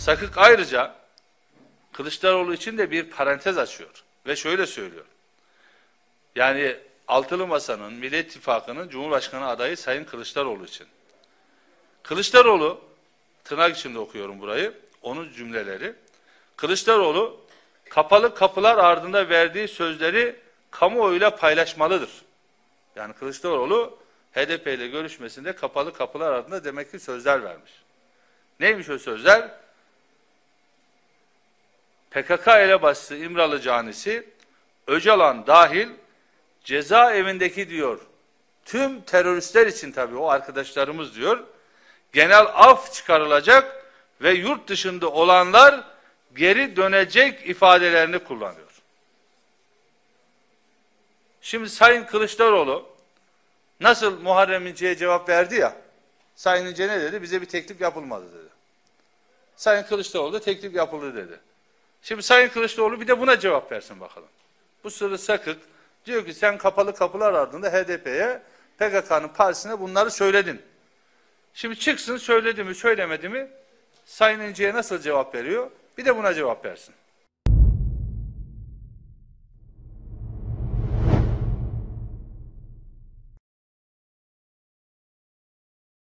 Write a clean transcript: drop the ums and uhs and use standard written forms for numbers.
Sakık ayrıca Kılıçdaroğlu için de bir parantez açıyor ve şöyle söylüyor. Yani Altılı Masa'nın, Millet İttifakı'nın Cumhurbaşkanı adayı Sayın Kılıçdaroğlu için. Kılıçdaroğlu, tırnak içinde okuyorum burayı, onun cümleleri. Kılıçdaroğlu kapalı kapılar ardında verdiği sözleri kamuoyuyla paylaşmalıdır. Yani Kılıçdaroğlu HDP ile görüşmesinde kapalı kapılar ardında demek ki sözler vermiş. Neymiş o sözler? PKK elebaşısı İmralı Canisi, Öcalan dahil cezaevindeki diyor, tüm teröristler için tabii o arkadaşlarımız diyor, genel af çıkarılacak ve yurt dışında olanlar geri dönecek ifadelerini kullanıyor. Şimdi Sayın Kılıçdaroğlu nasıl Muharrem İnce'ye cevap verdi ya, Sayın İnce ne dedi? Bize bir teklif yapılmadı dedi. Sayın Kılıçdaroğlu da teklif yapıldı dedi. Şimdi Sayın Kılıçdaroğlu bir de buna cevap versin bakalım. Bu sırrı Sakık diyor ki sen kapalı kapılar ardında HDP'ye, PKK'nın partisine bunları söyledin. Şimdi çıksın söyledi mi söylemedi mi, Sayın İnce'ye nasıl cevap veriyor? Bir de buna cevap versin.